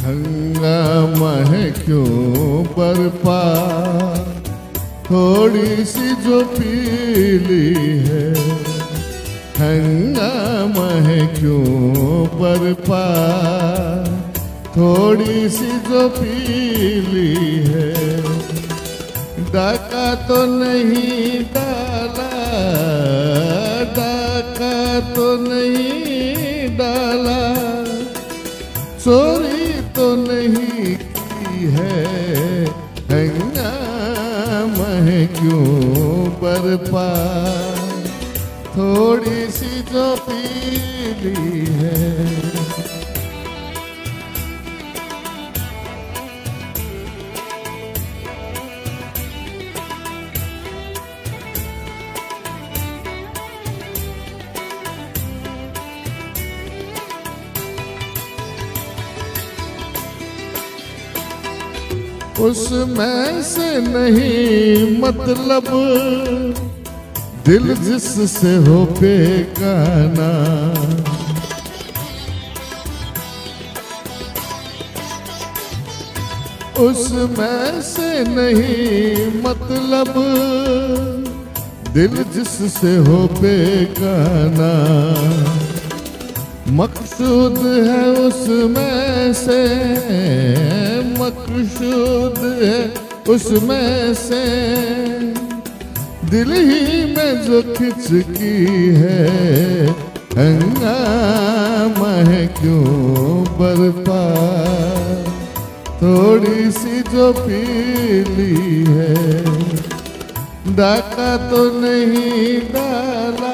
हंगामा है क्यों बरपा, थोड़ी सी जो पीली है। हंगामा है क्यों बरपा, थोड़ी सी जो पीली है। डाका तो नहीं डाला, डाका तो नहीं डाला, चोरी तो नहीं की है। हंगामा है क्यों बरपा, थोड़ी सी जो पीली है। उसमें से नहीं मतलब, दिल जिससे हो बेगाना। उसमें से नहीं मतलब, दिल जिससे हो बेगाना। मकसूद है उसमें से, मकसूद है उसमें से, दिल ही में जो खिचकी है। हंगामा है क्यों बरपा, थोड़ी सी जो पीली है। डाका तो नहीं डाला,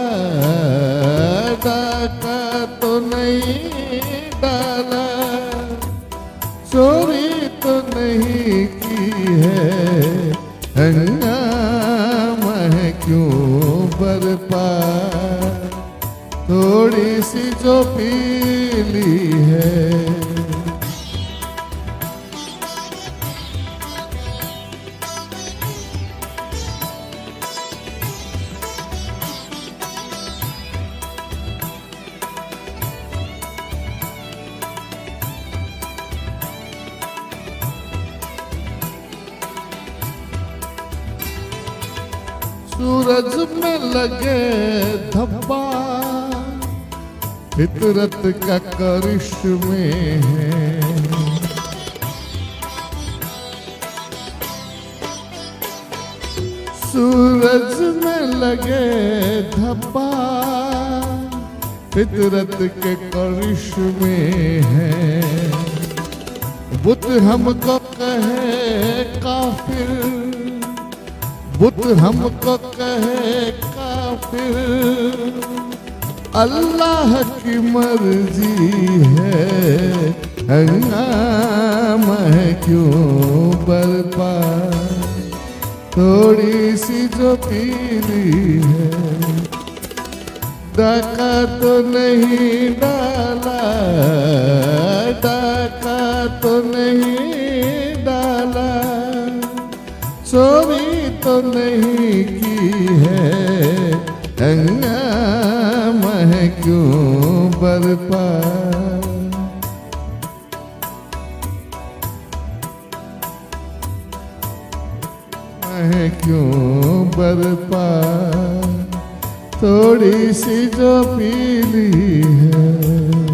डाका तो नहीं डाला, चोरी तो नहीं की है। हंगामा है क्यों बरपा, थोड़ी सी जो पीली है। सूरज में लगे धब्बा, फितरत का करिश्मे है। सूरज में लगे धब्बा, फितरत के करिश्मे है। बुत हमको कहे काफिर, बुत हमको कहे काफिर, अल्लाह की मर्जी है। हंगामा है क्यों बरपा, थोड़ी सी जो पीली है। डाका तो नहीं डाला, डाका तो नहीं डाला, चोरी तो नहीं की है। हंगामा है क्यों बरपा, है क्यों बरपा, थोड़ी सी जो पीली है।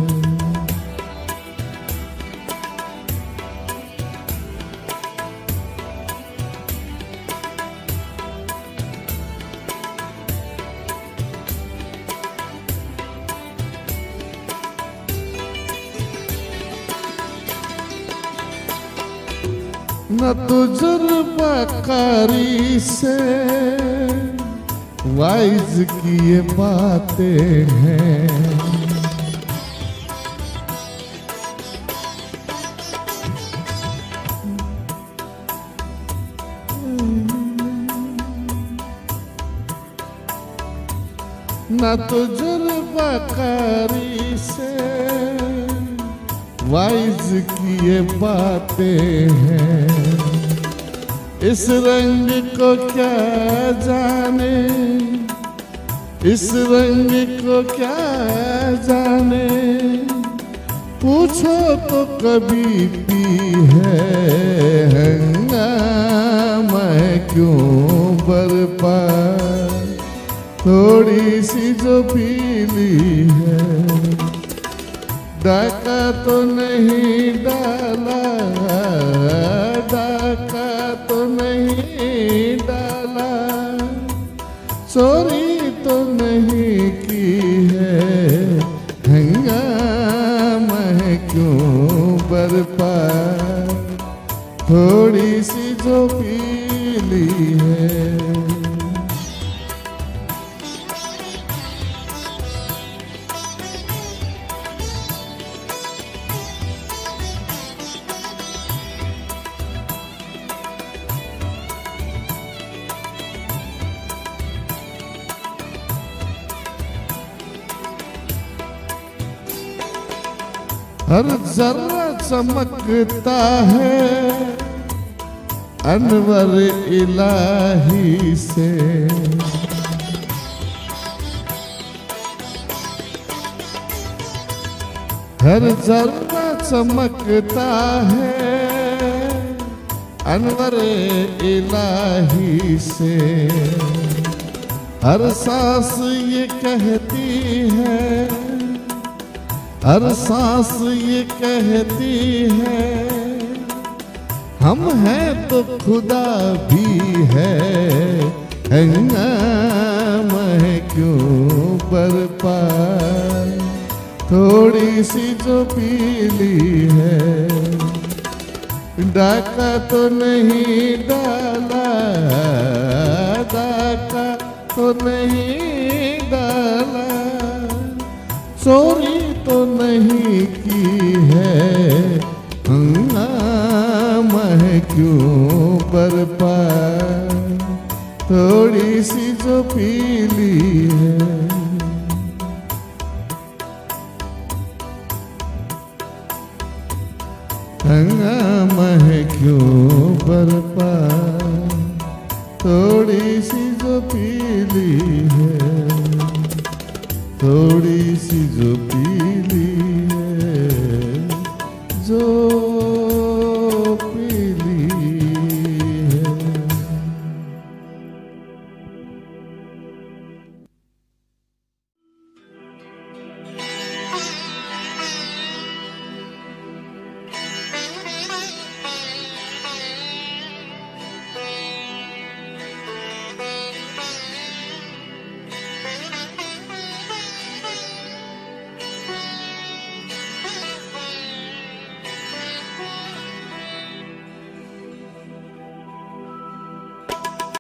न तजुर्बाकारी से वाइज की ये बातें हैं। न तजुर्बाकारी से वाइज की ये बातें हैं। इस रंग को क्या जाने, इस रंग को क्या जाने, पूछो तो कभी पी है हंगामा है क्यों बरपा, थोड़ी सी जो पीली है। डाका तो नहीं डाला, डाका तो नहीं डाला, चोरी तो नहीं की है, हंगामा है क्यों बरपा, थोड़ी सी जो पीली है। हर जर्रा चमकता है अनवर इलाही से, हर जर्रा चमकता है अनवर इलाही से। हर सांस ये कहती है, हर सांस ये कहती है, हम हैं तो खुदा भी है, हंगामा है क्यों बरपा, थोड़ी सी जो पीली है। डाका तो नहीं डाला, डाका तो नहीं डाला, चोरी तो नहीं की है, हंगामा है क्यों बरपा, थोड़ी सी जो पीली है। हंगामा है क्यों बरपा, थोड़ी सी जो पीली है, थोड़ी सी जो पीली है, जो